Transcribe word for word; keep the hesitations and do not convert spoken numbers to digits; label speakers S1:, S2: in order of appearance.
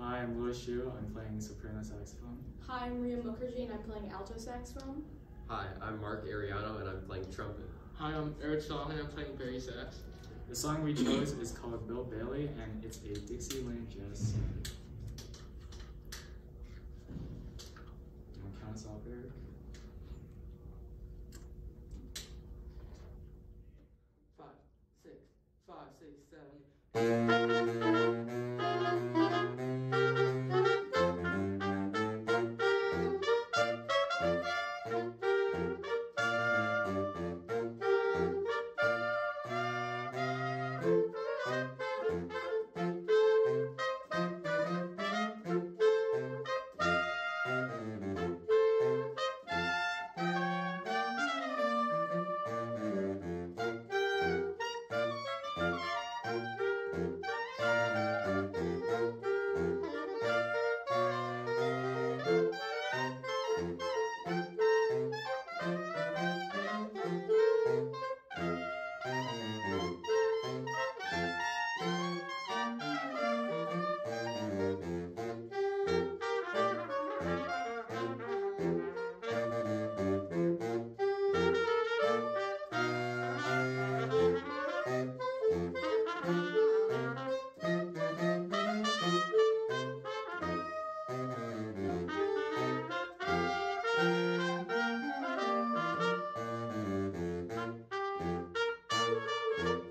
S1: Hi, I'm Louis Shu. I'm playing soprano saxophone.
S2: Hi, I'm Rhea Mukherjee and I'm playing alto saxophone.
S3: Hi, I'm Mark Ariagno and I'm playing trumpet.
S4: Hi, I'm Eric Song and I'm playing bass sax.
S1: The song we chose is called Bill Bailey and it's a Dixieland jazz song. You want to count us off, Eric?
S4: Five, six, five, six, seven.
S2: Thank you.